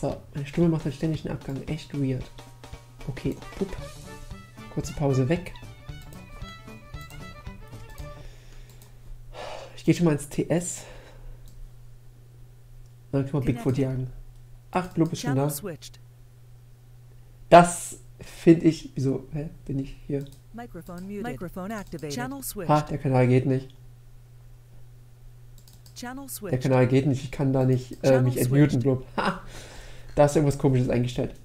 So, meine Stimme macht halt ständig einen Abgang. Echt weird. Okay, pup. Kurze Pause weg. Ich gehe schon mal ins TS. Dann können wir Bigfoot jagen. Ach, Blub ist schon da. Das finde ich... Wieso? Hä? Bin ich hier? Ha, der Kanal geht nicht. Der Kanal geht nicht. Ich kann da nicht mich entmuten, Blub. Ha! Da ist irgendwas Komisches eingestellt.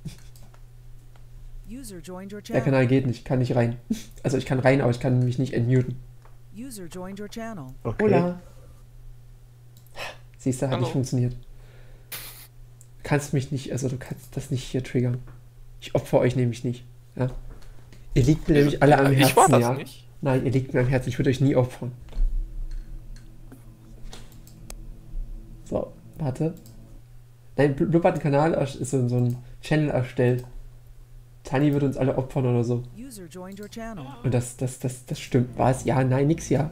Der Kanal geht nicht. Ich kann nicht rein. Also ich kann rein, aber ich kann mich nicht entmuten. Okay. Hola. Siehst du, hat nicht funktioniert. Du kannst mich nicht, also du kannst das nicht hier triggern. Ich opfer euch nämlich nicht. Ja? Ihr liegt mir nämlich alle am Herzen, ich war das ja? nicht. Nein, ihr liegt mir am Herzen. Ich würde euch nie opfern. So, warte. Nein, Blub hat einen Kanal, ist so ein Channel erstellt. Tani wird uns alle opfern oder so. Und das stimmt. Was? Ja, nein, nix, ja.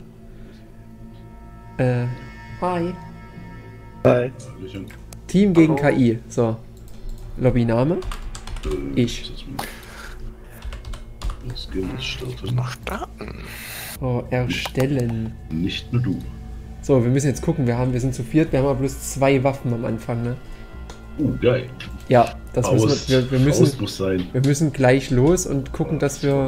Hi. Hi. Team gegen KI. So. Lobbyname. Ich. Noch starten. So, erstellen. Nicht nur du. So, wir müssen jetzt gucken. Wir sind zu viert. Wir haben aber bloß 2 Waffen am Anfang, ne? Geil. Ja, das müssen wir müssen. Muss sein. Wir müssen gleich los und gucken, dass wir.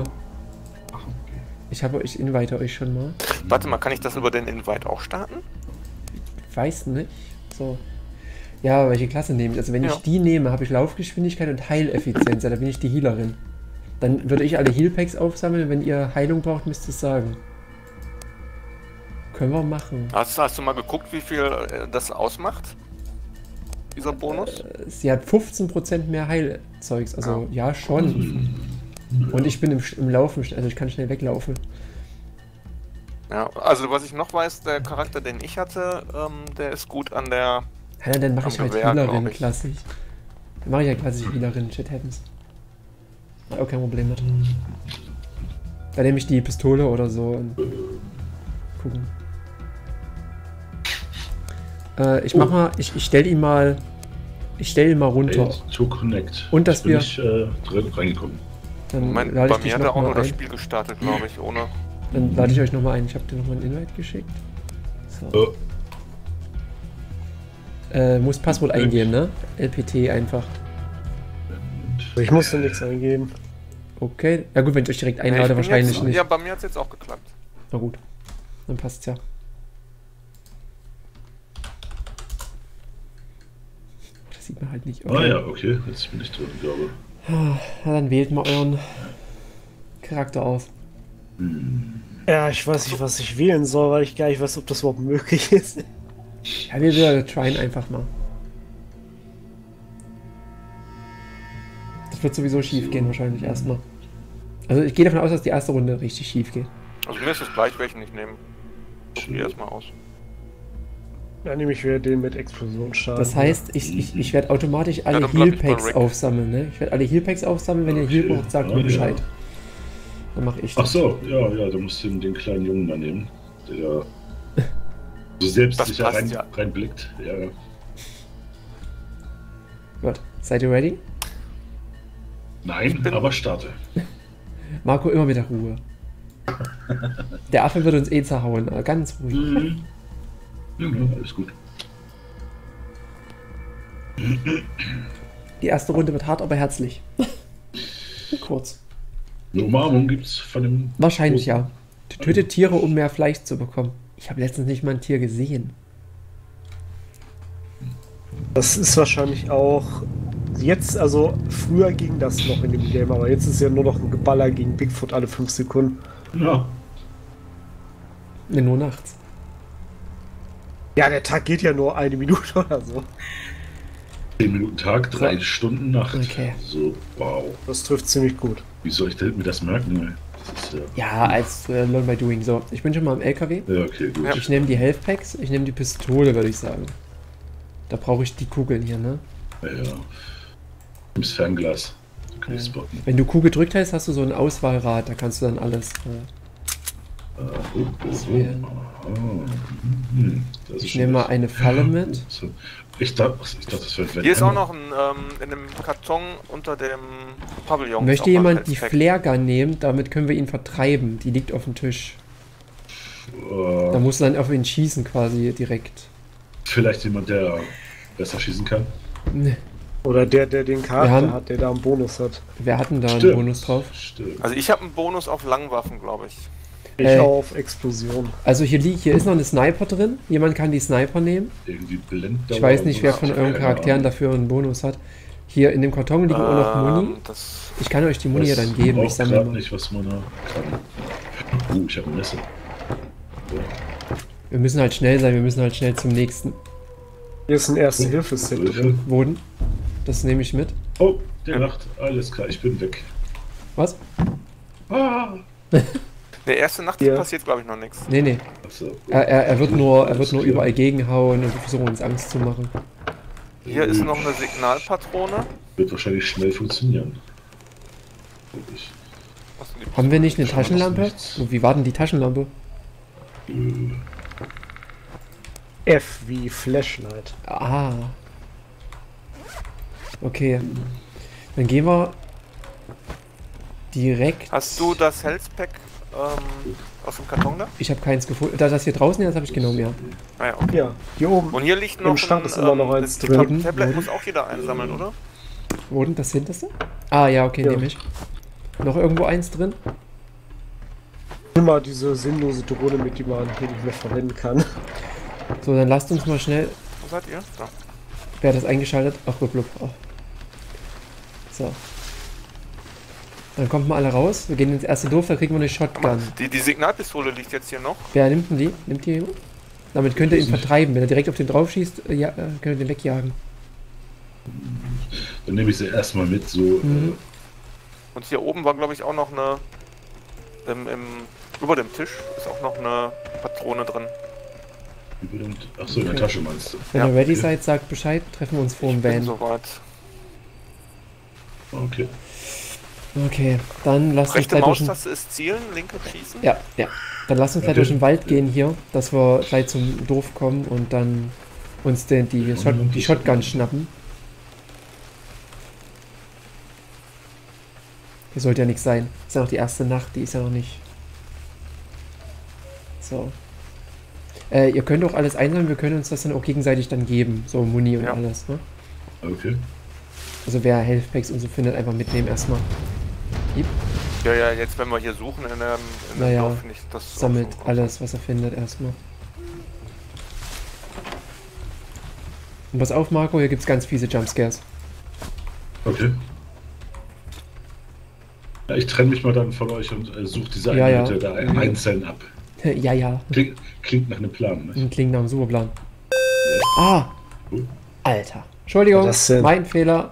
Ich invite euch schon mal. Warte mal, kann ich das über den Invite auch starten? Weiß nicht. So. Ja, welche Klasse nehme ich? Also wenn ich die nehme, habe ich Laufgeschwindigkeit und Heileffizienz. Ja, da bin ich die Healerin. Dann würde ich alle Healpacks aufsammeln. Wenn ihr Heilung braucht, müsst ihr es sagen. Können wir machen. Hast du mal geguckt, wie viel das ausmacht? Dieser Bonus? Sie hat 15% mehr Heilzeugs. Also ja, schon. Und ich bin im Laufen, also ich kann schnell weglaufen. Ja, also was ich noch weiß, der Charakter, den ich hatte, der ist gut an der... Ja, dann mache ich halt Gewehr, Healerin, klassisch. Dann mache ich halt klassisch Healerin, shit happens. Auch kein Problem mit. Dann nehme ich die Pistole oder so und gucken. Ich mach mal, ich stell ihn mal runter. To connect. Und dass wir drin reingekommen. Dann Moment, lade bei ich mir dich hat er noch auch mal nur das ein. Spiel gestartet, glaube ich, ohne... Dann lade ich euch nochmal ein. Ich habe dir nochmal einen Invite geschickt. So. Muss Passwort eingeben, ne? LPT einfach. Ich musste nichts eingeben. Okay. Ja gut, wenn ich euch direkt einlade, wahrscheinlich jetzt, nicht. Ja, bei mir hat es jetzt auch geklappt. Na gut. Dann passt's ja. Das sieht man halt nicht. Okay. Ah ja, okay. Jetzt bin ich drin, glaube ich. Ja, dann wählt mal euren Charakter aus. Ja, ich weiß nicht, was ich wählen soll, weil ich gar nicht weiß, ob das überhaupt möglich ist. Ja, wir tryen einfach mal. Das wird sowieso schief gehen wahrscheinlich erstmal. Also ich gehe davon aus, dass die erste Runde richtig schief geht. Also mir ist es gleich, welchen ich nehme. Probier erstmal aus. Ja, nehme ich wieder den mit Explosionsschaden. Das heißt, ich werde automatisch alle dann bleib ich bei Healpacks Rick. aufsammeln, ne? Ich werde alle Healpacks aufsammeln, wenn ihr Heal braucht, sagt mir Bescheid. Dann mache ich das. Ach so, ja, du musst den kleinen Jungen mal nehmen, der so selbstsicher Das passt, ja. reinblickt. Ja. Gut, seid ihr ready? Nein, aber starte. Marco, immer mit der Ruhe. Der Affe wird uns eh zerhauen, aber ganz ruhig. Ja, alles gut. Die erste Runde wird hart, aber herzlich. Kurz. Eine Umarmung gibt's von dem... Wahrscheinlich ja. Tötet Tiere, um mehr Fleisch zu bekommen. Ich habe letztens nicht mal ein Tier gesehen. Das ist wahrscheinlich auch jetzt, also früher ging das noch in dem Game, aber jetzt ist ja nur noch ein Geballer gegen Bigfoot alle 5 Sekunden. Ja. Ne, nur nachts. Ja, der Tag geht ja nur 1 Minute oder so. 10 Minuten Tag, 3 Stunden Nacht. Okay. So, wow. Das trifft ziemlich gut. Wie soll ich mir das merken? Das ist Ja, als Learn by Doing. So, ich bin schon mal im LKW. ja, okay, gut. Ich nehme die Health Packs, ich nehme die Pistole, würde ich sagen. Da brauche ich die Kugeln hier, ne? Ja. Nimm's Fernglas. Du kannst spotten. Wenn du Q gedrückt hast, hast du so ein Auswahlrad, da kannst du dann alles Ich nehme mal eine Falle mit. Ich dachte, das wäre... Hier ist auch noch ein, in dem Karton unter dem Pavillon. Möchte jemand die Flare-Gun nehmen? Damit können wir ihn vertreiben. Die liegt auf dem Tisch. Da muss dann auf ihn schießen quasi direkt. Vielleicht jemand, der besser schießen kann? Nee. Oder der den Charakter hat, der da einen Bonus hat. Wer hat denn da einen Bonus drauf? Stimmt. Also ich habe einen Bonus auf Langwaffen, glaube ich. Ich auf Explosion. Also hier ist noch eine Sniper drin. Jemand kann die Sniper nehmen. Irgendwie Blenddauer. Ich weiß nicht, wer von euren Charakteren dafür einen Bonus hat. Hier in dem Karton liegen auch noch Muni. Ich kann euch die Muni ja dann geben. Ich sammle mal. Nicht, was man kann. Ich habe ein Messer. Ja. Wir müssen halt schnell sein. Wir müssen halt schnell zum nächsten. Hier ist ein Erste-Hilfe-Set drin. Woden. Das nehme ich mit. Oh, der lacht. Alles klar, ich bin weg. Was? Ah. Der erste Nacht passiert, glaube ich, noch nichts. Nee. So. Er wird nur überall gegenhauen und versuchen uns Angst zu machen. Hier ist noch eine Signalpatrone. Wird wahrscheinlich schnell funktionieren. Haben wir nicht eine Taschenlampe? Wie war denn die Taschenlampe? F wie Flashlight. Ah. Okay. Dann gehen wir direkt... Hast du das Health-Pack aus dem Karton da? Ich habe keins gefunden. Das hier draußen, das habe ich genommen, ja. Ah ja, okay. Ja, hier oben. Und hier liegt noch im Schrank ist immer noch eins drin. Tablet muss auch jeder einsammeln, oder? Wo denn das hinterste? Ah ja, okay, nehme ich. Noch irgendwo eins drin? Immer diese sinnlose Drohne mit, die man hier nicht mehr verwenden kann. So, dann lasst uns mal schnell... Wo seid ihr? Da. Wer hat das eingeschaltet? Ach, blub. Oh. So. Dann kommt mal alle raus. Wir gehen ins erste Dorf, da kriegen wir eine Shotgun. Die Signalpistole liegt jetzt hier noch. Wer nimmt denn die? Nimmt die jemand? Damit könnt ihr ihn vertreiben. Wenn er direkt auf den drauf schießt, könnt ihr den wegjagen. Dann nehme ich sie erstmal mit, so. Und hier oben war, glaube ich, auch noch eine... über dem Tisch ist auch noch eine Patrone drin. Achso, in der Tasche meinst du? Wenn ihr ready seid, sagt Bescheid, treffen wir uns vor dem Van. Soweit. Okay. Okay, dann lasst uns Rechte gleich Maustaste ist zielen, linke schießen. Ja. Dann lasst uns gleich durch den Wald gehen hier, dass wir gleich zum Dorf kommen und dann uns die Shotgun schnappen. Hier sollte ja nichts sein. Ist ja noch die erste Nacht, die ist ja noch nicht. So. Ihr könnt auch alles einsammeln, wir können uns das dann auch gegenseitig dann geben. So Muni und alles, ne? Okay. Also wer Healthpacks und so findet, einfach mitnehmen erstmal. Ja, jetzt wenn wir hier suchen in dem Dorf, finde ich das... Sammelt alles, was er findet erstmal. Und pass auf, Marco, hier gibt es ganz fiese Jumpscares. Okay. Ja, ich trenne mich mal dann von euch und suche diese Einheiten da einzeln ab. Ja. Klingt nach einem Plan, ne? Klingt nach einem super Plan. Ah! Alter. Entschuldigung, mein Fehler.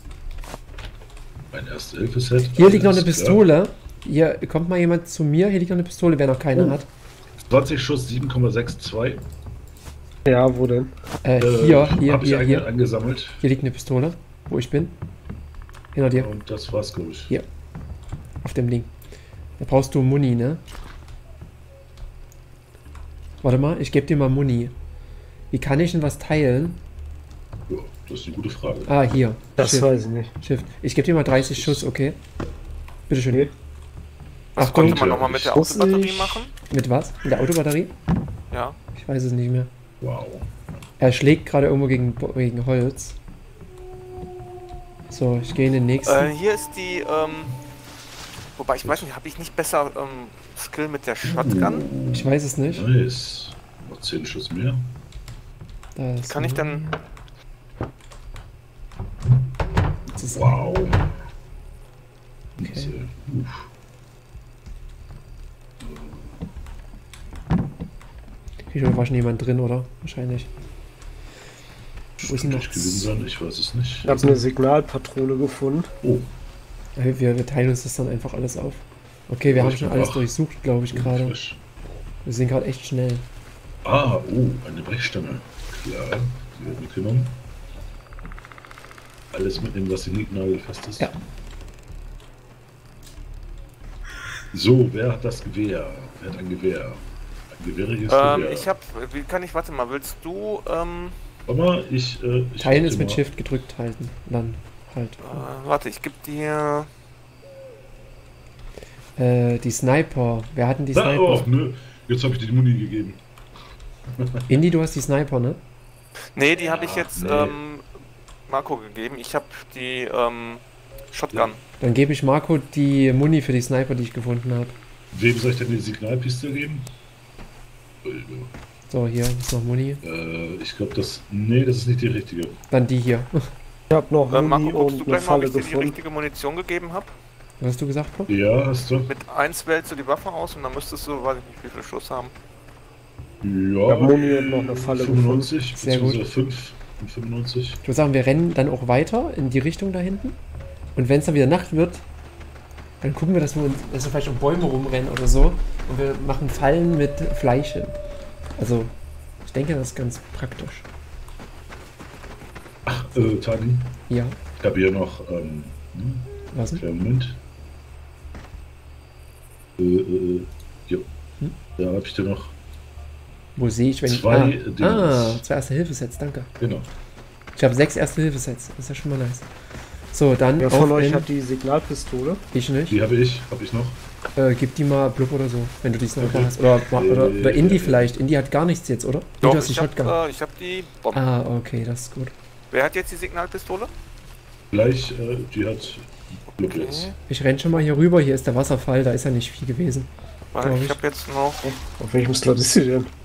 Mein Erste-Hilfe-Set. Hier liegt noch eine Pistole. Hier kommt mal jemand zu mir. Hier liegt noch eine Pistole, wer noch keine hat. 20 Schuss, 7,62. Ja, wo denn? Hier. Angesammelt. Hier liegt eine Pistole, wo ich bin. Hinter dir. Und das war's, glaube ich. Hier. Auf dem Ding. Da brauchst du Muni, ne? Warte mal, ich gebe dir mal Muni. Wie kann ich denn was teilen? Ja, das ist eine gute Frage. Ah, hier. Das Shift. weiß ich nicht. Shift. Ich gebe dir mal 30 Schuss, okay? Bitteschön. Okay. Das konnte man nochmal mit der Autobatterie machen? Mit was? Mit der Autobatterie? Ja. Ich weiß es nicht mehr. Wow. Er schlägt gerade irgendwo gegen Holz. So, ich gehe in den nächsten. Hier ist die, wobei ich weiß nicht, habe ich nicht besser Skill mit der Shotgun? Ich weiß es nicht. Nice. Noch 10 Schuss mehr. Das kann ich dann... Wow. Okay. Hier war schon jemand drin, oder? Wahrscheinlich. Wo ist denn noch? Ich weiß es nicht. Ich habe eine Signalpatrone gefunden. Oh. Wir teilen uns das dann einfach alles auf. Okay, wir haben schon alles durchsucht, glaube ich, gerade. Wir sind gerade echt schnell. Ah, eine Brechstange. Klar, die wird mitgenommen. Alles mitnehmen, was nagelfest ist. Ja. So, wer hat das Gewehr? Wer hat ein Gewehr? Ein gewehriges Gewehr. Ich hab, wie kann ich, warte mal, willst du, Aber ich Teilen ist mit Shift gedrückt halten. Dann halt. warte, ich geb dir... Die Sniper. Wer hat denn die Sniper? Oh, nö. Jetzt habe ich dir die Muni gegeben. Indy, du hast die Sniper, ne? Nee, die habe ich jetzt, nee. Marco gegeben. Ich habe die, Shotgun. Dann gebe ich Marco die Muni für die Sniper, die ich gefunden habe. Wem soll ich denn die Signalpistole geben? So, hier ist noch Muni. Ich glaube, das... Nee, das ist nicht die richtige. Dann die hier. Ich habe noch Muni Marco, guckst du und eine gleich mal, ob Falle ich dir die gefunden. richtige Munition gegeben habe? Was hast du gesagt, Bob? Ja, hast du? Mit 1 wählst du die Waffe aus und dann müsstest du, weiß ich nicht, wie viel Schuss haben. Ja. Ich habe Muni und noch eine Falle 95, Sehr gut. beziehungsweise 5 und 95. Ich würde sagen, wir rennen dann auch weiter in die Richtung da hinten. Und wenn es dann wieder Nacht wird, dann gucken wir, dass wir vielleicht um Bäume rumrennen oder so. Und wir machen Fallen mit Fleisch hin. Also, ich denke, das ist ganz praktisch. Ach, Tani, Ja, ich habe hier noch, was denn? kleinen Moment. Ja. Da habe ich dir noch Wo sehe ich, wenn zwei ich... Dings. 2 Erste-Hilfe-Sets, danke. Genau. Ich habe 6 Erste-Hilfe-Sets, das ist ja schon mal nice. So, dann Wer von auf euch in- hat die Signalpistole? Ich nicht. Die habe ich noch. Gib die mal Blub oder so, wenn du die Sniper Okay. hast. Oder Indy vielleicht. Indy hat gar nichts jetzt, oder? Nee, Doch, du hast die ich Shotgun. hab die Bombe. Ah, okay, das ist gut. Wer hat jetzt die Signalpistole? Gleich, die hat Glück jetzt. Ich renn schon mal hier rüber, hier ist der Wasserfall, da ist ja nicht viel gewesen. Weil Glaub ich ich. habe jetzt noch... Auf welchem Slot ist sie denn?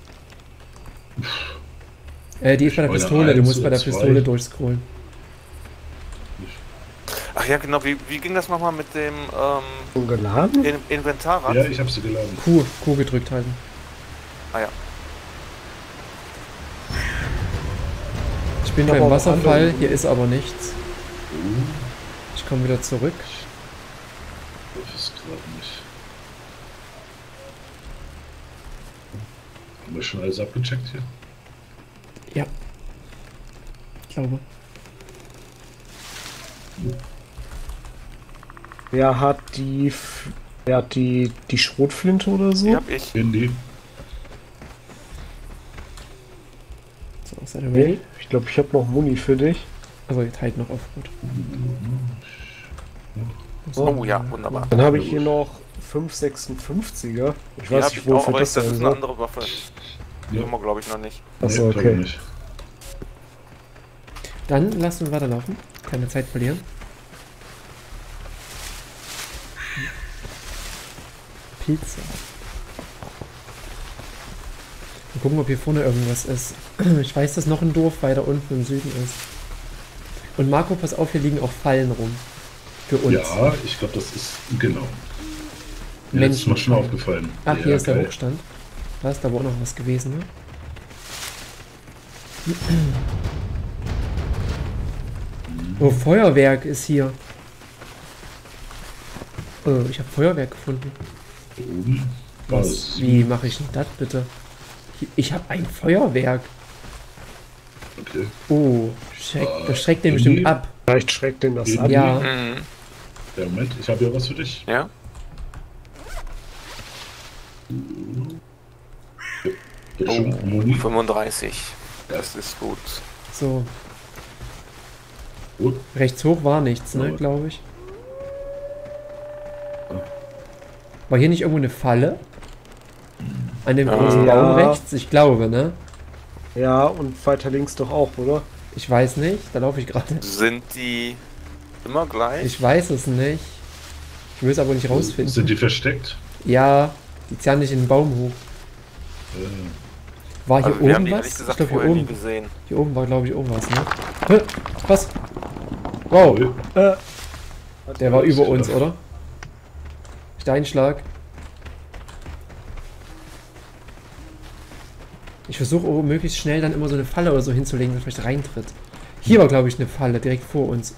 Die ist bei der Meine Pistole, du 1 musst bei der oder 2. Pistole durchscrollen. Ach ja, genau, wie ging das nochmal mit dem Schon geladen? Inventarrad? Ja, ich habe sie geladen. Q gedrückt halten. Ah ja. Ich bin Ich hab beim auch Wasserfall, andere- hier ist aber nichts. Ich komme wieder zurück. Das ist gerade nicht. Haben wir schon alles abgecheckt hier? Ja. Ich glaube. Wer hat die Schrotflinte oder so? Die hab ich. Handy. So, seid ihr ready? Nee, ich glaube, ich habe noch Muni für dich. Also, ihr teilt noch auf. Gut. Oh ja, wunderbar. Dann habe ich hier noch 556er. Ich Die weiß hab nicht, ich auch, wofür aber das das sein ist eine soll. andere Waffe. Die Ja. haben wir, glaube ich, noch nicht. Achso, Nee, glaube okay. nicht. Dann lasst uns weiterlaufen. Keine Zeit verlieren. Pizza. Mal gucken, ob hier vorne irgendwas ist. Ich weiß, dass noch ein Dorf weiter unten im Süden ist. Und Marco, pass auf, hier liegen auch Fallen rum. Für uns. Ja, ich glaube, das ist genau. Mir ist mal schon aufgefallen. Ach, Ja, hier ist der geil. Hochstand. Da ist aber auch noch was gewesen, ne? Oh, Feuerwerk ist hier. Oh, ich habe Feuerwerk gefunden. Oben. Was? Wie mache ich denn das bitte? Ich habe ein Feuerwerk. Okay. Oh, das schreckt den bestimmt ab. Vielleicht schreckt den das ab. Ja. Mhm. Ja, Moment, ich habe ja was für dich. Ja? Bitte schön, Oh, Moni. 35. Das ist gut. So, Gut. rechts hoch war nichts, ne, Ja. glaube ich. War hier nicht irgendwo eine Falle? An dem großen Ja. Baum rechts? Ich glaube, ne? Ja, und weiter links doch auch, oder? Ich weiß nicht, da laufe ich gerade. Sind die immer gleich? Ich weiß es nicht. Ich will es aber nicht rausfinden. Sind die versteckt? Ja, die zerren nicht in den Baum hoch. War hier Also wir haben oben die ehrlich was? Ich gesagt glaube, hier vorher nie oben, gesehen. hier oben war, glaube ich, irgendwas, ne? Hä? Was? Wow, der war über uns, oder? Steinschlag. Ich versuche auch möglichst schnell dann immer so eine Falle oder so hinzulegen, dass vielleicht reintritt. Hier war, glaube ich, eine Falle, direkt vor uns.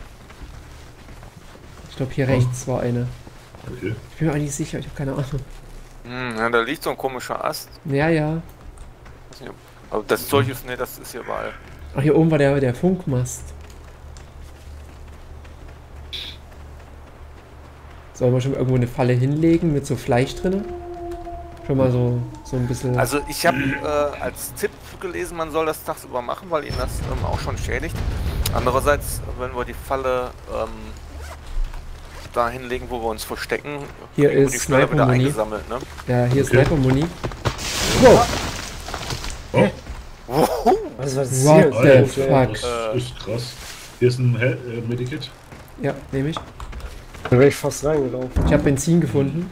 Ich glaube, hier rechts war eine. Okay. Ich bin mir auch nicht sicher, ich habe keine Ahnung. Ja, da liegt so ein komischer Ast. Ja, ja. Weiß nicht, aber das Zeug ist, ne, das ist hier überall. Ach, hier oben war der Funkmast. Sollen wir schon irgendwo eine Falle hinlegen mit so Fleisch drin? Schon mal so ein bisschen... Also ich habe als Tipp gelesen, man soll das tagsüber machen, weil ihn das auch schon schädigt. Andererseits, wenn wir die Falle da hinlegen, wo wir uns verstecken, hier kriegen wir ist die schneller wieder Sniper-Muni. eingesammelt, ne? Ja, hier ist Sniper-Muni. Wow! Wow. Was war das What hier? the fuck? Das ist krass. Hier ist ein Medikit. Ja, nehme ich. Da wäre ich fast reingelaufen. Ich habe Benzin gefunden.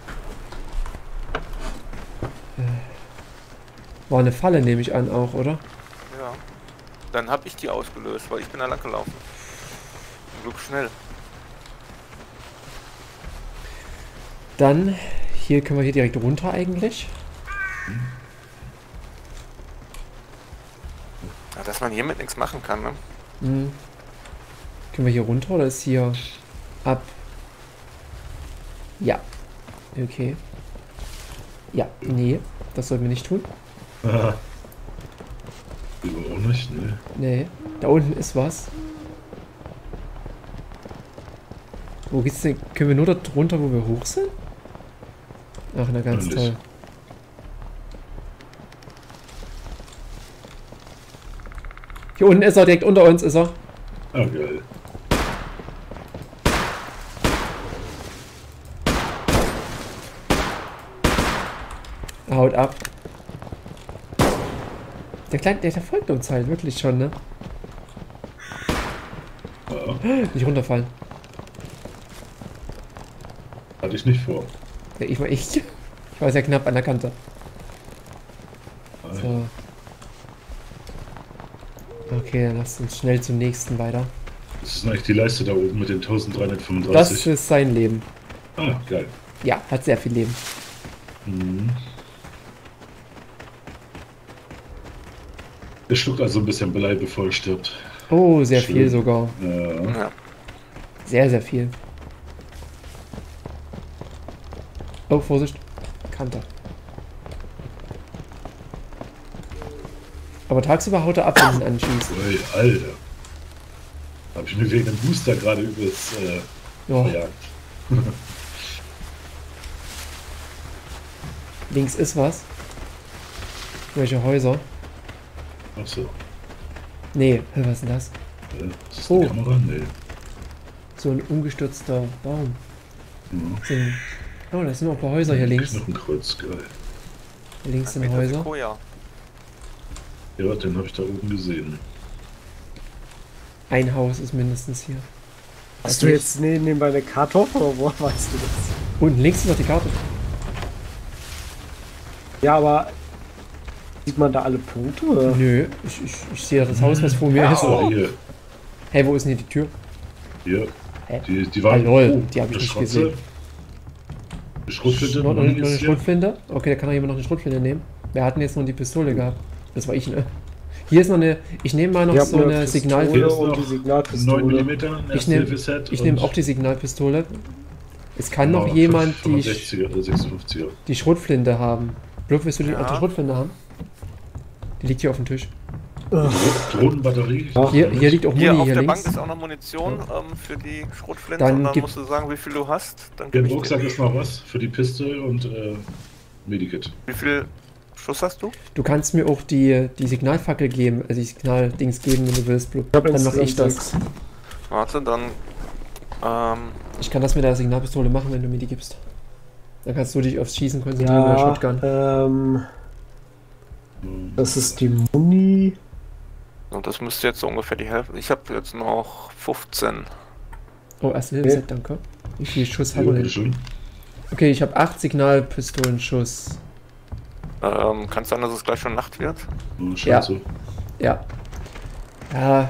War eine Falle, nehme ich an, auch, oder? Ja. Dann habe ich die ausgelöst, weil ich bin da lang gelaufen. Zum Glück schnell. Dann, hier können wir hier direkt runter eigentlich. Ja, dass man hiermit nichts machen kann, ne? Hm. Können wir hier runter oder ist hier ab? Ja. Okay. Ja, nee, das sollten wir nicht tun. Aha. Lieber auch nicht, ne? Nee, da unten ist was. Wo geht's denn? Können wir nur da drunter, wo wir hoch sind? Ach, na ganz Eigentlich. toll. Hier unten ist er, direkt unter uns ist er. Ah, geil. Er haut ab. Der Kleine, der folgt uns halt wirklich schon, ne? Ja, Nicht runterfallen. hatte ich nicht vor. Ja, ich war sehr knapp an der Kante. So. Okay, dann lasst uns schnell zum nächsten weiter. Das ist eigentlich die Leiste da oben mit den 1335. Das ist sein Leben. Ah, geil. Ja, hat sehr viel Leben. Mhm. Er schluckt also ein bisschen Blei, bevor er stirbt. Oh, sehr Schön. viel sogar. Ja. Ja. Sehr, sehr viel. Oh, Vorsicht. Kante. Aber tagsüber haut er ab, wenn ihn anschießt. Ui, Alter. Hab ich mir wegen dem Booster gerade übers Ja, verjagt. links ist was. Welche Häuser? Achso. Nee, was ist denn das? Ist das Oh. eine Kamera? Nee. So ein umgestürzter Baum. Mhm. So ein, oh, das sind noch ein paar Häuser hier links. Knochenkreuz, geil. Hier links sind Peter Häuser. Sequoia. Ja, den habe ich da oben gesehen. Ein Haus ist mindestens hier. Hast du jetzt nebenbei eine Karte oder wo weißt du das? Unten links ist noch die Karte. Ja, aber sieht man da alle Punkte? Oder? Nö, ich sehe das Haus, was vor mir ist. Oh, hier. Hey, wo ist denn hier die Tür? Hier. Hä? Die waren. Ah, lol, die hab ich eine nicht Schrotze. gesehen. Die Schrotflinte. Noch Moni eine ist hier. Schrotflinte? Okay, da kann auch jemand noch eine Schrotflinte nehmen. Wer hat denn jetzt noch die Pistole gehabt? Das war ich, ne? Hier ist noch eine. Ich nehme mal noch Ich hab so eine eine Pistole. Signal. Hier ist und noch die 9 Signalpistole. mm, ein Ich nehm- Erste-Hilfe-Set. Ich nehme auch die Signalpistole. Es kann noch jemand die 65er oder 56er. die Schrotflinte haben. Blub, willst du Ja. auch die Schrotflinte haben? Die liegt hier auf dem Tisch. Drohnenbatterie. Ja. Hier liegt auch Muni Hier hier, auf der links. Bank ist auch noch Munition für die Schrotflinte Dann und dann gib- musst du sagen, wie viel du hast. Dann Hier gebe im ich Rucksack dir. ist noch was für die Pistole und Medikit. Wie viel Schuss hast du? Du kannst mir auch die Signalfackel geben, also die Signaldings geben, wenn du willst, Blub. Ich hab Dann mache ich insgesamt das. 6. Warte, dann. Ich kann das mit der Signalpistole machen, wenn du mir die gibst. Dann kannst du dich aufs Schießen konzentrieren mit der Ja, Shotgun. das ist die Muni. Und das müsste jetzt so ungefähr die Hälfte. Ich habe jetzt noch 15. Oh, erste Hilfe, danke. Wie viel Schuss haben Ja, wir bitte denn? schön. Okay, ich habe 8 Signalpistolenschuss. Kann es sein, dass es gleich schon Nacht wird? Scheiße. Ja. Ja.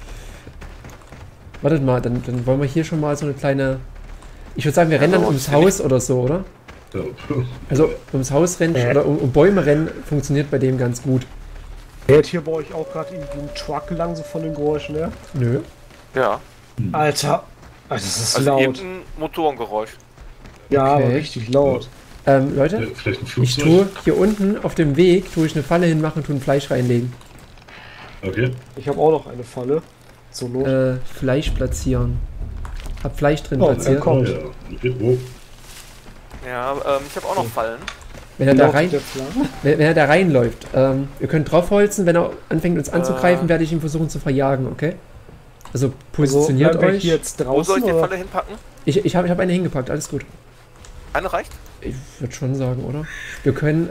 Wartet mal, dann wollen wir hier schon mal so eine kleine... Ich würde sagen, wir rennen dann aber ums ziemlich- Haus oder so, oder? Ja. Also ums Haus rennen oder um Bäume rennen funktioniert bei dem ganz gut. Fährt hier bei euch auch gerade irgendwie ein Truck lang, so von den Geräuschen her? Nö. Ja. Alter, das ist Also laut. irgendein Motorengeräusch. Ja, Okay. aber richtig laut. Leute, Vielleicht ein ich Flugzeug? tue hier unten auf dem Weg, tue ich eine Falle hinmachen, tue ein Fleisch reinlegen. Okay. Ich habe auch noch eine Falle. Zur Not. Fleisch platzieren. Hab Fleisch drin Oh, platziert. kommt. Ja, geht hoch. Ja, ich habe auch noch Fallen. Wenn er da Läuft rein, der Plan? wenn er da reinläuft, ihr könnt draufholzen, wenn er anfängt uns anzugreifen, werde ich ihn versuchen zu verjagen, okay? Also positioniert bleiben wir euch. hier jetzt Wo soll draußen, ich die oder? Falle hinpacken? Ich hab eine hingepackt, alles gut. Eine reicht? Ich würde schon sagen, oder? Wir können.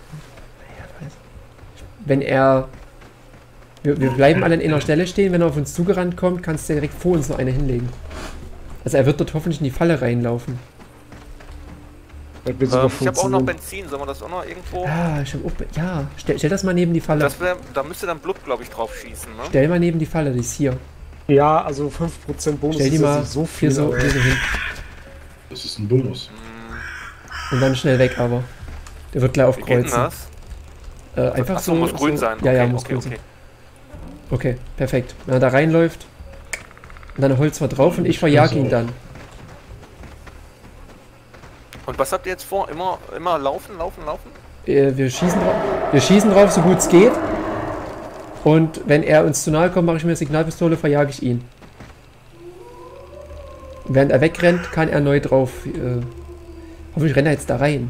Wenn er. Wir bleiben alle an einer Stelle stehen, wenn er auf uns zugerannt kommt, kannst du direkt vor uns noch eine hinlegen. Also er wird dort hoffentlich in die Falle reinlaufen. Das wird sogar Ich habe auch noch funktionieren. Benzin, sollen wir das auch noch irgendwo? Ah, ich hab auch. Ja, stell das mal neben die Falle. Da müsste dann Blut, glaube ich, drauf schießen, ne? Stell mal neben die Falle, die ist hier. Ja, also 5% Bonus Stell die ist jetzt mal nicht so viel. hier so, aber- hier so hin. Das ist ein Bonus. Und dann schnell weg, aber. Der wird gleich Wie geht denn aufkreuzen. das? Einfach Achso, muss grün so, sein. Ja, ja, Okay, muss okay, grün sein. okay. Okay, perfekt. Wenn er da reinläuft, und dann holst du drauf und ich verjage ihn dann. Und was habt ihr jetzt vor? Immer laufen? Wir schießen drauf, so gut es geht. Und wenn er uns zu nahe kommt, mache ich mir eine Signalpistole, verjage ich ihn. Und während er wegrennt, kann er neu drauf. Hoffentlich rennt er jetzt da rein.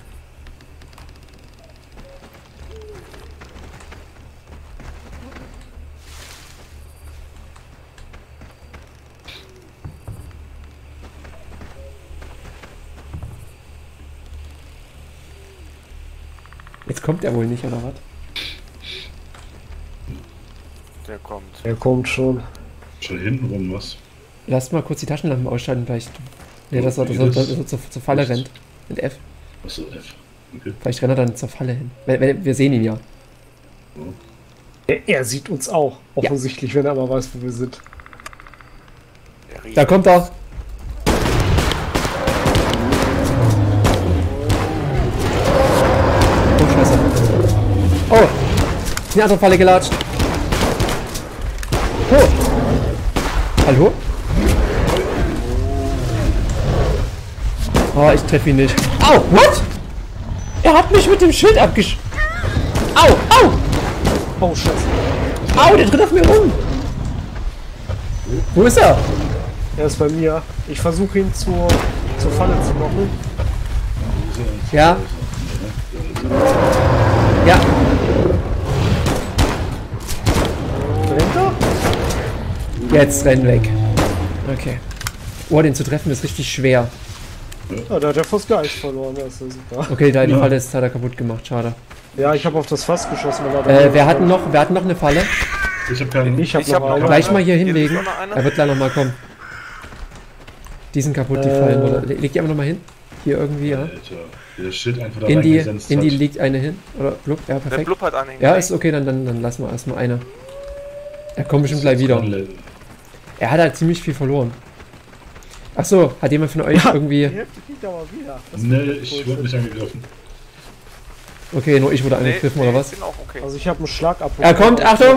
Jetzt kommt er wohl nicht, oder was? Der kommt. Er kommt schon. Schon hinten rum was. Lasst mal kurz die Taschenlampen ausschalten, vielleicht. Ne, dass er zur Falle rennt. Mit F. Achso, F. Okay. Vielleicht rennt er dann zur Falle hin. Wir sehen ihn ja. Er sieht uns auch. Offensichtlich, wenn er mal weiß, wo wir sind. Der riecht. Da kommt er! Oh, scheiße. Oh! In die andere Falle gelatscht. Oh! Hallo? Oh, ich treffe ihn nicht. Au! What? Er hat mich mit dem Schild abgesch... Au! Au! Oh, Scheiße. Au, der tritt auf mir rum! Wo ist er? Er ist bei mir. Ich versuche ihn zur Falle zu locken. Ja. Ja. Rennt er? Jetzt renn weg. Okay. Oh, den zu treffen ist richtig schwer. Ja, der hat ja fast Geist verloren. Das ist ja super. Okay, da die Falle ist, hat er kaputt gemacht. Schade. Ja, ich habe auf das Fass geschossen. weil er Wir hatten noch eine Falle. Ich hab keinen. Ich habe Ich hab noch noch eine. Gleich mal hier Hier hinlegen. liegt noch eine. Er wird gleich nochmal kommen. Die sind kaputt, die Fallen. Oder? Leg die einfach nochmal hin. Hier irgendwie, ja. Alter, der Shit einfach da In die reingesenzt hat. liegt eine hin. Oder blub, ja, Der perfekt. Blub hat einen. Ja, ist okay, dann lassen wir erstmal eine. Er kommt bestimmt gleich wieder. Er hat halt ziemlich viel verloren. Achso, hat jemand von euch irgendwie... Die Hälfte kriegt er aber wieder. Das Nee, ist ich Bullshit. wurde nicht angegriffen. Okay, nur ich wurde angegriffen, oder was? Ich bin auch okay. Also ich habe einen Schlag ab. Er kommt, Achtung!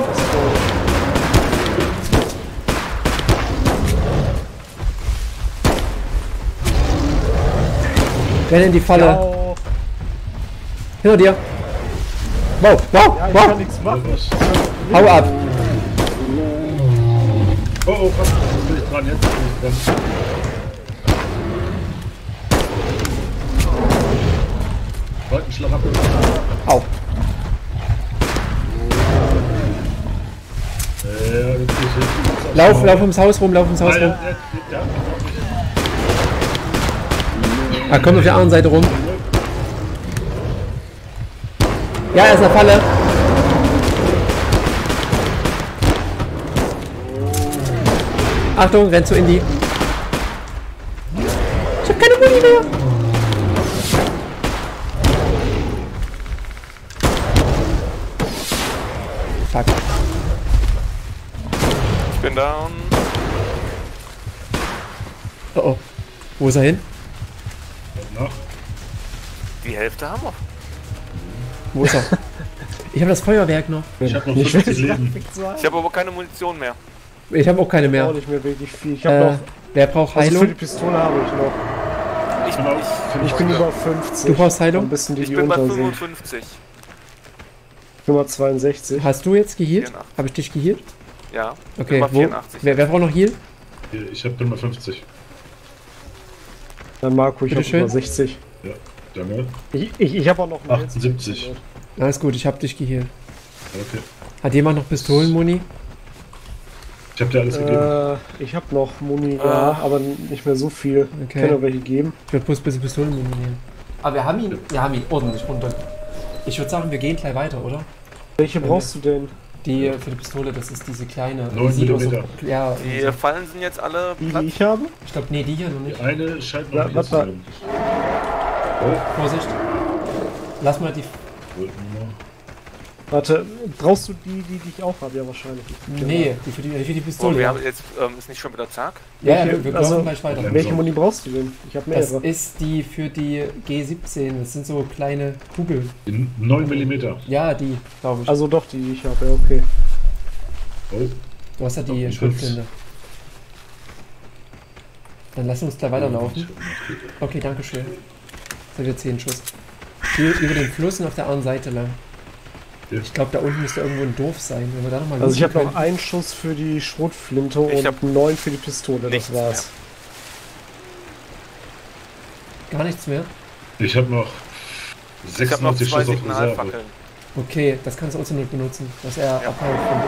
Renn in die Falle. Ja, Hinter dir. Wow, wow, ja, ich wow. kann nichts machen. Was? Hau ab. Oh, was? Jetzt bin ich dran, jetzt bin ich dran. Wolkenschlag ab. Au. Lauf ums Haus rum, lauf ums Haus rum. Ah, komm auf der anderen Seite rum. Ja, er ist in der Falle. Achtung, renn zu Indy. Ich hab keine Muni mehr. Fuck. Ich bin down. Oh oh. Wo ist er hin? Nach. Die Hälfte haben wir. Wo ist er? Ich habe das Feuerwerk noch. Ich hab noch Nicht 50 wirklich Leben. Ich habe aber keine Munition mehr. Ich habe auch keine Auch mehr. nicht mehr wirklich viel. Ich habe noch. Wer braucht Also für die Heilung? Pistole habe ich noch. Ich bin über 50. Du brauchst Heilung? Ein bisschen die, Ich die bin bei unter sind. 55. Ich bin bei 62. Hast du jetzt geheilt? 84. Habe ich dich geheilt? Ja. Okay, Bin bei wo? 84. Wer braucht noch Heal? Ich hab bin bei 50. Dann Marco, ich habe Bitteschön. über 60. Ja, danke. Ich habe auch noch einen 78. Alles gut, ich hab dich geheilt. Okay. Hat jemand noch Pistolenmuni? Ich hab dir alles gegeben. Ich habe noch Muni, ja, aber nicht mehr so viel. Okay. Ich kann auch welche geben. Ich würde bloß ein bisschen Pistolenmuni nehmen. Aber wir haben ihn ordentlich runter. Ich würde sagen, wir gehen gleich weiter, oder? Welche brauchst du denn? Die für die Pistole, das ist diese kleine. 9 sieht aus so- Millimeter. Ja, Die so. Fallen sind jetzt alle Die platt. ich habe? Ich glaube, nee, die hier noch nicht. Die eine scheint Ja, noch hier warte zu mal. sein. Oh, Vorsicht. Lass mal die. Voltnummer. Warte, brauchst du die ich auch habe? Ja, wahrscheinlich. Nee, die für die Oh, Pistole. wir haben jetzt, ist nicht schon wieder Tag? Ja, Welche- wir also- kommen gleich weiter. Welche Muni brauchst du denn? Ich habe Das mehrere. ist die für die G17. Das sind so kleine Kugeln. Die 9 Millimeter. Ja, die, glaube ich. Also doch, die ich habe, ja, okay. Oh, Du hast ja die Doch, die Schrotflinte. Dann lass uns da weiterlaufen. Okay, danke schön. Das sind wir 10 Schuss. Hier über den Fluss und auf der anderen Seite lang. Ja. Ich glaube, da unten müsste irgendwo ein Dorf sein. Wenn wir da nochmal Also ich habe looten noch können. einen Schuss für die Schrotflinte Ich und hab 9 für die Pistole, nichts das war's. Gar nichts mehr. ich habe noch Ich habe noch 96 2 Schuss auf Reserve. Signalfackeln. Okay, das kannst du auch zur Not benutzen. Dass er Ja. abhaut von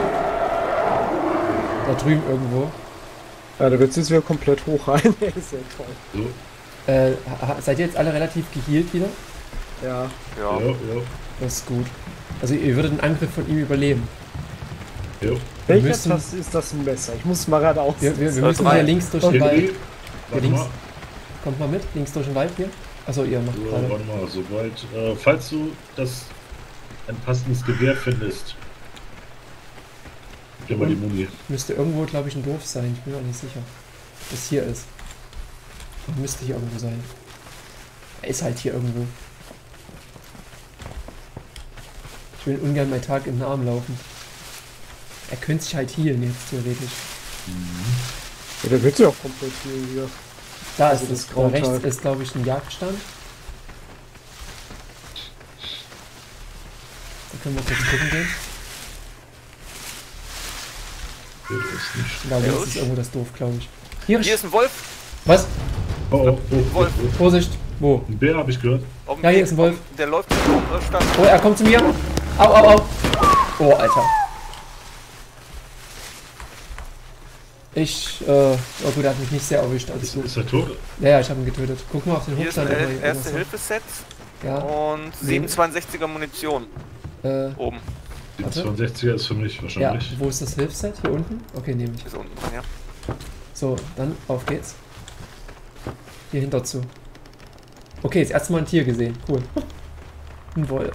da drüben irgendwo. Ja, da wird's jetzt wieder komplett hoch rein. Das ist ja toll. So, Seid ihr jetzt alle relativ geheilt wieder? Ja. Ja. ja. Das ist gut. Also ihr würdet den Angriff von ihm überleben. Welcher müssen- Taste ist das ein Messer? Ich muss mal gerade aus. Wir müssen drei. hier links durch den Wald. Henry, warte links. mal. Kommt mal mit, links durch den Wald hier. Achso, ihr macht So, gerade. warte mal, sobald, falls du ein passendes Gewehr findest, gib mal die Muni. Müsste irgendwo, glaube ich, ein Dorf sein. Ich bin mir auch nicht sicher. Das hier ist. Müsste hier irgendwo sein. Er ist halt hier irgendwo. Ich will ungern meinen Tag im Arm laufen. Er könnte sich halt healen jetzt theoretisch. Ja, der wird sich auch komplett hier wieder. Da Also ist das es. Da Grautal. rechts ist, glaube ich, ein Jagdstand. Da können wir kurz gucken gehen. Geht es nicht. Da links gut. ist irgendwo das Dorf, glaube ich. Hier, Hier ist ein Wolf. was? Oh, oh, oh, Wolf. oh. Vorsicht. Wo? Ein Bär habe ich gehört. Auf dem Ja, hier Weg. ist ein Wolf. Der läuft in unsere Stadt. Oh, er kommt zu mir. Au, au, au. Oh, Alter. Oh gut, er hat mich nicht sehr erwischt. Alles gut. Ist er tot? Ja, ich habe ihn getötet. Guck mal auf den Hier ist ein Hochstand. ob er irgendwas hat. Erste-Hilfe-Set Ja, und 762er Munition oben. Die Warte. 62er ist für mich ja, wahrscheinlich. wo ist das Hilfsset? Hier unten? Okay, nehme ich. Ist unten dran, ja. So, dann auf geht's. Hier hinter zu. Okay, das erste Mal ein Tier gesehen. Cool. Ein Wolf.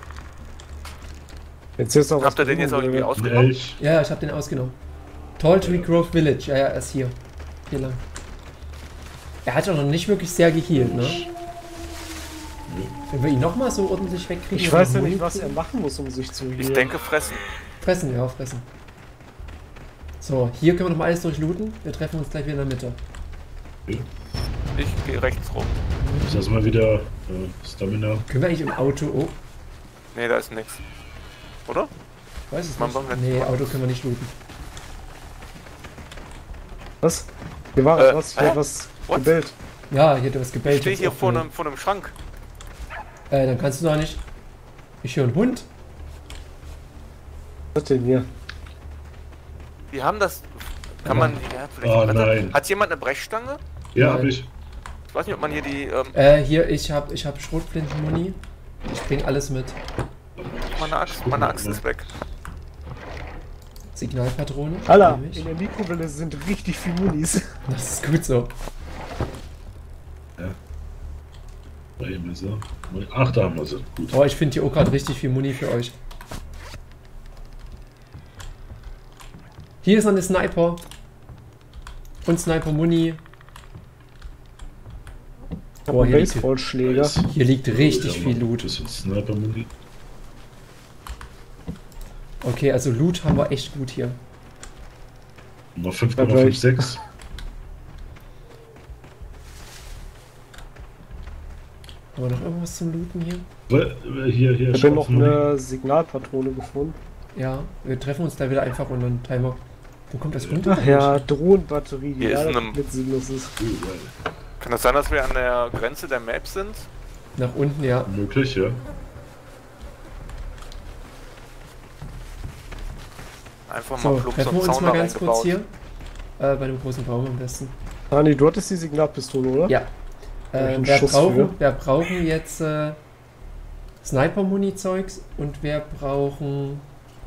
Jetzt ist auch Habt ihr den jetzt auch irgendwie Ein ausgenommen? Elch. Ja, ich habe den ausgenommen. Tall Tree Grove Village. Ja, er ist hier. Hier lang. Er hat auch noch nicht wirklich sehr geheilt, ne? Wenn wir ihn nochmal so ordentlich wegkriegen. Ich oder weiß ja Muni nicht, was er kriegen? machen muss, um sich zu Ich healen. denke fressen. Fressen, ja, fressen. So, hier können wir nochmal alles durchlooten. Wir treffen uns gleich wieder in der Mitte. Ich gehe rechts rum. Ist das mal wieder Stamina? Können wir eigentlich im Auto... Oh, Nee, da ist nix. Oder? ich weiß es Man nicht. braucht jetzt Nee, mal- Auto können wir nicht looten. Was? Hier war was, ich hab was what? gebellt. Ja, hier, du hast Ich gebellt. stehe hab's hier auch vor gehört. einem Schrank. Dann kannst du doch nicht... Ich höre einen Hund. Was ist denn hier? Die haben das. Kann man. Ja, vielleicht. Oh, nein. Hat jemand eine Brechstange? Ja, Nein. habe ich. Ich weiß nicht, ob man hier die. Hier, ich hab Schrotflintenmuni. Ich bring alles mit. Meine Axt ist weg. Signalpatrone. Alter, nehme ich. in der Mikrowelle sind richtig viel Munis. Das ist gut so. Messer. Ach, da haben wir sie. Gut. Oh, ich finde hier auch gerade richtig viel Muni für euch. Hier ist noch eine Sniper. Und Sniper-Muni. Ich hab Boah, einen hier liegt, Baseballschläger. Nice. hier liegt richtig Ja, viel noch ein Loot. bisschen Sniper-Muni. Okay, also Loot haben wir echt gut hier. Noch 5,56. Haben wir noch irgendwas zum Looten hier? Hier, Ich habe noch Schrotflinten. eine Signalpatrone gefunden. Ja, wir treffen uns da wieder einfach und dann Timer. Wo kommt das runter? Ach ja, Drohnenbatterie, die Hier ist leider eine- komplett sinnlos ist. Geil. Kann das sein, dass wir an der Grenze der Map sind? Nach unten, ja. Möglich, ja. Einfach mal So, plump treffen wir uns Zaun mal da ganz kurz reingebaut. hier. Bei dem großen Baum am besten. Dani, du hattest die Signalpistole, oder? Ja. einen Schuss für? Wir brauchen jetzt Sniper-Muni-Zeugs und wir brauchen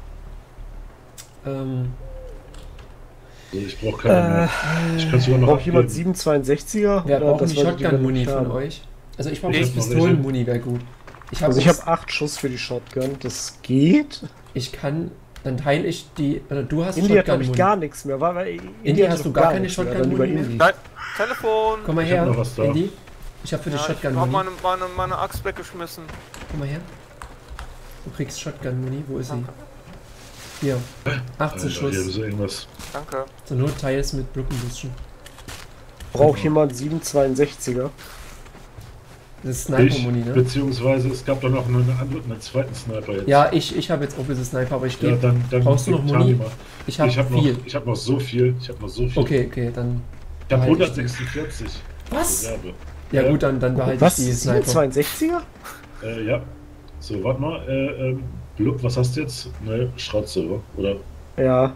Ich brauche keine mehr. Ich kann sogar noch Braucht jemand abgeben. 762er? wir Oder brauchen das die wollte die Shotgun-Muni gar von nicht haben? euch. Also ich brauche Ich das hab noch Pistolen-Muni, wäre gut. Also ich habe 8 Schuss für die Shotgun, das geht. Ich kann, dann teile ich die, oder du hast Indie hat glaube ich Shotgun-Muni. gar nichts mehr. Indie, hat hast du doch gar keine nichts mehr, dann Shotgun-Muni lieber mehr? Indie. Nein, Telefon! Komm mal Ich hab her, noch was da. Indy. Ich habe für die Ja, ich hab Shotgun-Muni. meine Axt weggeschmissen. Komm mal her. Du kriegst Shotgun-Muni. Wo ist sie? Hier. 18 Alter, hier Schuss. ist irgendwas. Danke. Zur Not teils mit Brückenbüschen. Braucht jemand 762er? Das ist Ich, Sniper-Muni, ne? beziehungsweise es gab da noch einen zweiten Sniper jetzt. Ja, ich habe jetzt auch diese Sniper, aber ich Ja, gebe. dann Brauchst du noch gibt Muni? Tani mal. Ich habe hab viel. ich hab noch so viel. Okay, dann. Ich habe behalte ich 146. Was? Reserve. Ja, Ja. gut, dann behalte Was? ich die Sniper. 762er? Ja. So, warte mal. Was hast du jetzt? Ne, Schraubserver. Oder Ja.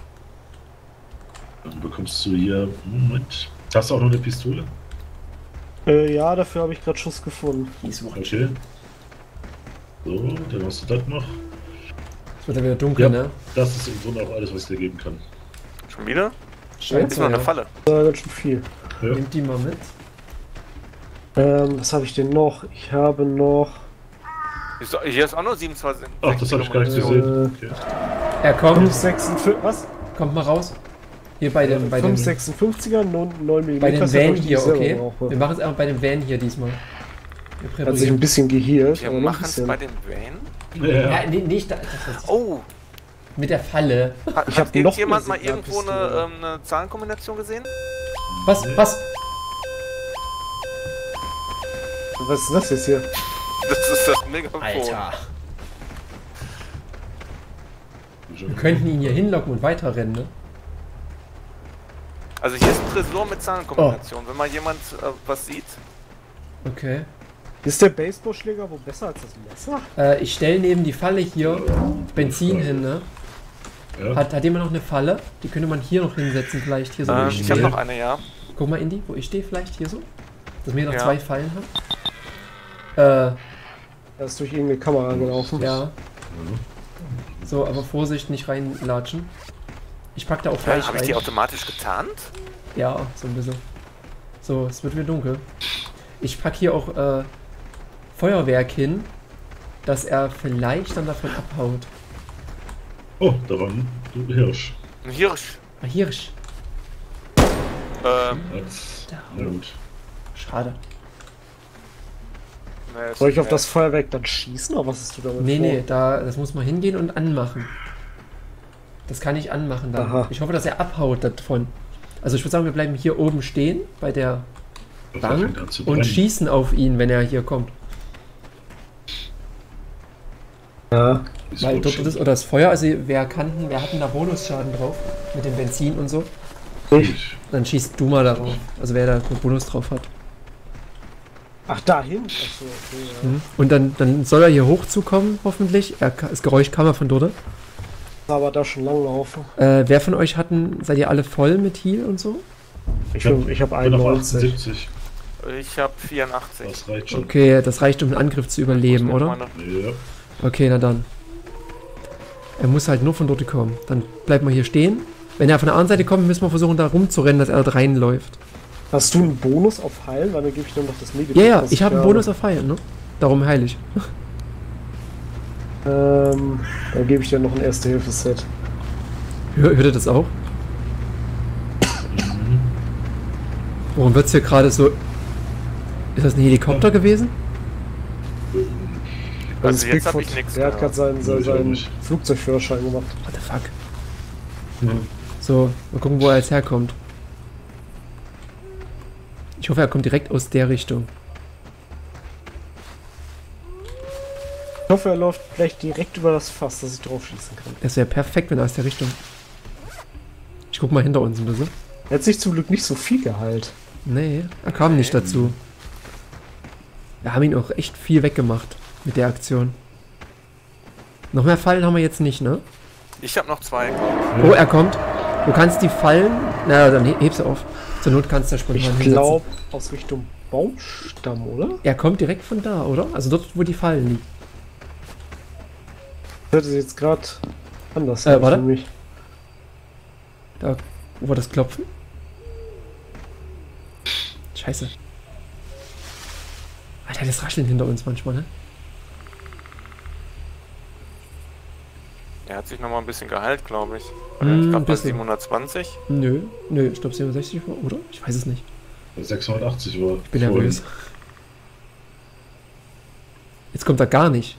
dann bekommst du hier. Moment. Hast du auch noch eine Pistole? Ja, dafür habe ich gerade Schuss gefunden. Okay. So, dann hast du das noch. Es wird dann wieder dunkel, Ja. ne? Das ist im Grunde auch alles, was ich dir geben kann. Schon wieder? Scheint Ist so, noch eine ja. Falle. Das war ganz schön viel. Ja. Nehmt die mal mit. Was habe ich denn noch? Ich habe noch. Hier ist auch noch 27. Ach, das habe ich gar nicht gesehen. Okay. Er kommt. 556. Was? Kommt mal raus. Hier bei dem 556er, 9 mm. bei dem Van hier, okay? Wir machen es einfach bei dem Van hier diesmal. Wir Hat sich ein präparieren. bisschen gehealt. Wir aber nur ein machen es bisschen. bei dem Van. Ja. Ja, nee, nicht da. Das Oh, mit der Falle. hat Ich hab noch irgendjemand eine mal irgendwo Signalpistole. eine Zahlenkombination gesehen? Was? Was ist das jetzt hier? Das ist das Megafon. Alter. Wir könnten ihn hier hinlocken und weiterrennen, ne? Also hier ist ein Tresor mit Zahlenkombination. Wenn mal jemand was sieht. Okay. Ist der Baseballschläger wohl besser als das Messer? Ich stelle neben die Falle hier Benzin hin, ne? Ja. Hat jemand noch eine Falle? Die könnte man hier noch hinsetzen, vielleicht hier so. wo Ich habe stehe. noch eine, ja. Guck mal, Indy, wo ich stehe, vielleicht hier so. Dass wir noch Ja. 2 Fallen haben. Er ist durch irgendeine Kamera gelaufen. Ja. So, aber Vorsicht, nicht reinlatschen. Ich pack da auch Fleisch Habe ich die rein. automatisch getarnt? Ja, so ein bisschen. So, es wird wieder dunkel. Ich pack hier auch Feuerwerk hin, dass er vielleicht dann davon abhaut. Oh, da war ein Hirsch. Ein Hirsch. Ah, Hirsch. Na gut. Schade. Nee, Soll ich auf das Feuerwerk dann schießen oder was hast du damit Nee, vor? nee, das muss man hingehen und anmachen. Das kann ich anmachen dann. Aha. Ich hoffe, dass er abhaut davon. Also ich würde sagen, wir bleiben hier oben stehen bei der Bank und schießen auf ihn, wenn er hier kommt. Ja. Weil dort ist, oder das Feuer, also wer hat denn da Bonusschaden drauf? Mit dem Benzin und so? Ich. Dann schießt du mal darauf. Also wer da einen Bonus drauf hat. Ach, dahin? Achso, okay, ja. Und dann soll er hier hochzukommen, hoffentlich. Das Geräusch kam ja von dort. Aber da schon lang laufen. Wer von euch seid ihr alle voll mit Heal und so? Ich hab bin auf 91. 78. Ich habe 84. Das reicht schon. Okay, das reicht, um einen Angriff zu überleben, oder? Meine- Ja. Okay, na dann. Er muss halt nur von dort kommen. Dann bleibt mal hier stehen. Wenn er von der anderen Seite kommt, müssen wir versuchen, da rumzurennen, dass er da reinläuft. Hast du einen Bonus auf Heilen? Weil dann gebe ich dir noch das Medikament. Ja, ja, was ich habe einen Bonus auf Heilen, ne? Darum heile ich. Dann gebe ich dir noch ein Erste-Hilfe-Set. Hört ihr das auch? Warum wird's hier gerade so... Ist das ein Helikopter gewesen? Das Also ist jetzt habe Bigfoot. ich nichts Der hat gerade gehört. seinen Flugzeugführerschein gemacht. What the fuck? Ja. So, mal gucken, wo er jetzt herkommt. Ich hoffe, er kommt direkt aus der Richtung. Ich hoffe, er läuft vielleicht direkt über das Fass, dass ich drauf schießen kann. Das wäre perfekt, wenn er aus der Richtung... Ich guck mal hinter uns ein bisschen. Er hat sich zum Glück nicht so viel geheilt. Nee, er kam nicht dazu. Wir haben ihn auch echt viel weggemacht mit der Aktion. Noch mehr Fallen haben wir jetzt nicht, ne? Ich habe noch 2. Oh, er kommt. Du kannst die Fallen... Na, dann heb sie auf. Zur Not kannst du da spontan Ich hinsetzen. glaube, aus Richtung Baumstamm, oder? Er kommt direkt von da, oder? Also dort, wo die Fallen liegen. Das hört sich jetzt gerade anders warte. für mich. Da, wo war das Klopfen? Scheiße. Alter, das Rascheln hinter uns manchmal, ne? Er hat sich nochmal ein bisschen geheilt, glaube ich. Mm, Ich glaube bei bisschen. 720. Nö, ich glaube 67 war, oder? Ich weiß es nicht. 680 war. Ich bin nervös. Jetzt kommt er gar nicht.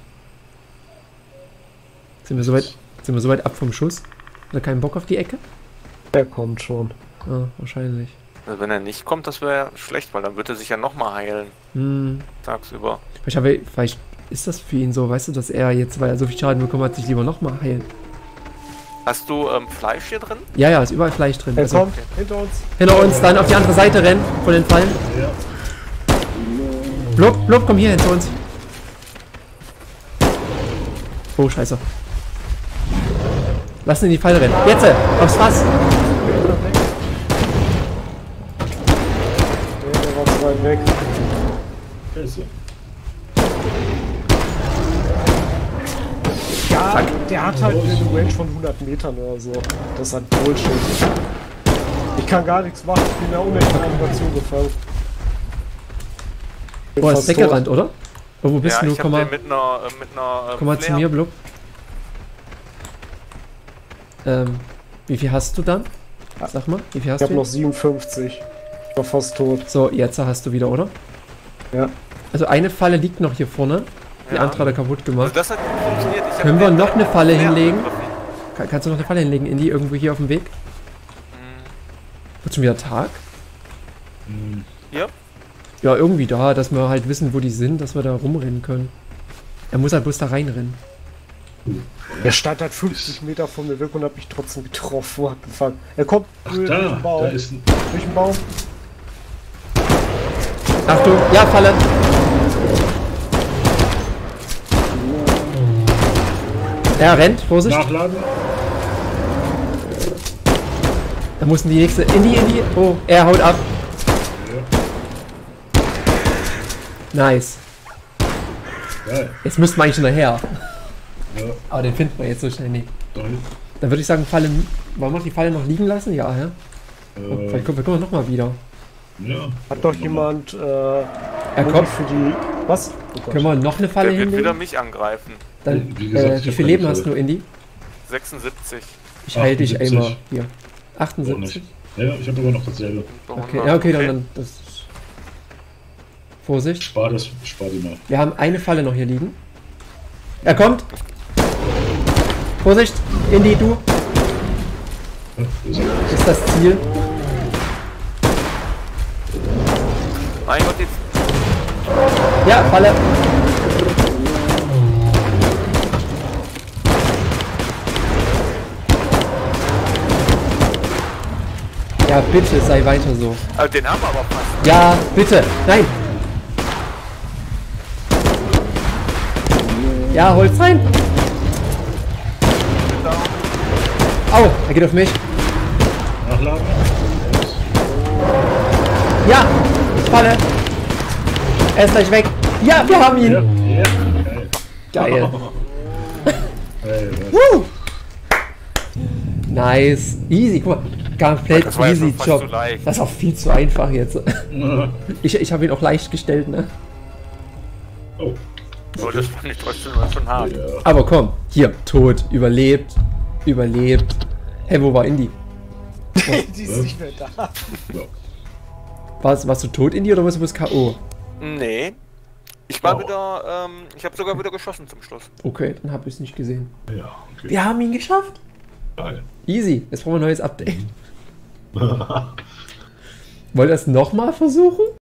Sind wir so weit ab vom Schuss? Hat er keinen Bock auf die Ecke? Der kommt schon. Ah, wahrscheinlich. Also wenn er nicht kommt, das wäre schlecht, weil dann wird er sich ja nochmal heilen. Hm. Tagsüber. Vielleicht ist das für ihn so, weißt du, dass er jetzt, weil er so viel Schaden bekommen hat, sich lieber nochmal heilt. Hast du Fleisch hier drin? Ja, ist überall Fleisch drin. Er Also, kommt hinter uns. hinter uns, dann auf die andere Seite rennen von den Fallen. Ja. Blub, komm hier hinter uns. Oh, scheiße. Lass ihn in die Falle rennen. Jetzt, aufs Fass. Der war zu weit weg. Scheiße. Ja, der hat halt eine Range von 100 Metern oder so. Das ist halt Bullshit. Ich kann gar nichts machen. Ich bin in der unechten Animation gefallen. Oh, er ist weggerannt, oder? Oh, wo bist Ja, du? ich hab Komm mal, den mit einer komm mal zu Flair. mir, Blub. Wie viel hast du dann? Sag mal, wie viel hast Ich habe du? noch 57. Ich war fast tot. So, jetzt hast du wieder, oder? Ja. Also eine Falle liegt noch hier vorne. Die Ja. andere hat er kaputt Also gemacht. das hat gut funktioniert. Ich hab Können wir den noch eine Falle Flair hinlegen? angegriffen. Kannst du noch eine Falle hinlegen, Indy, irgendwo hier auf dem Weg? Wird schon wieder Tag? Hier? Ja, irgendwie da, dass wir halt wissen, wo die sind, dass wir da rumrennen können. Er muss halt bloß da reinrennen. Er stand halt 50 Meter von mir weg und hat mich trotzdem getroffen. What the fuck? Er kommt Ach, durch da den Baum. ist ein. Durch den Baum. Achtung, ja, Falle! Er rennt, Vorsicht. Nachladen. Da mussten die nächste. Indy. Oh, er haut ab. Nice. Geil. Jetzt müssten wir eigentlich schon daher. Ja. Aber den finden wir jetzt so schnell nicht. Nein. Dann würde ich sagen, Falle. Wollen wir die Falle noch liegen lassen? Ja, ja. Oh, vielleicht kommen wir nochmal wieder. Ja. Hat doch jemand Er Muni kommt. für die... Was? Oh Gott. Können wir noch eine Falle Der wird wieder hinlegen? mich angreifen. Dann, Wie gesagt, ich wie hab viel keine Leben hast Falle. du, Indy? 76. Ich heile dich 78. einmal. Hier. Auch 78. nicht. Ja, ich habe aber noch dasselbe. Okay, ja, okay, dann das. Vorsicht. Spar die mal. Wir haben eine Falle noch hier liegen. Er kommt. Vorsicht, Indy, du. Ja, ist er. Ist das Ziel. Mein Gott, jetzt. Ja, Falle. Ja, bitte, sei weiter so. Den haben wir aber fast. Ja, bitte. Nein. Ja, hol's rein. Au, er geht auf mich. Nachladen. Ja, Falle. Er ist gleich weg. Ja, wir haben ihn. Ja, geil. Geil. Hey, was? Nice. Easy, guck mal. Komplett Das war ja easy schon fast Job. zu leicht. Das ist auch viel zu einfach jetzt. Ich habe ihn auch leicht gestellt, ne? Oh. Oh, das fand ich trotzdem schon hart. Ja. Aber komm, hier, tot, überlebt. Hey, wo war Indy? Die ist nicht mehr da. Ja. Warst du tot, Indy, oder warst du bloß K.O.? Nee. Ich war Oh. wieder, ich habe sogar wieder geschossen zum Schluss. Okay, dann habe ich es nicht gesehen. Ja, okay. Wir haben ihn geschafft. Geil. Easy, jetzt brauchen wir ein neues Update. Wollt ihr es nochmal versuchen?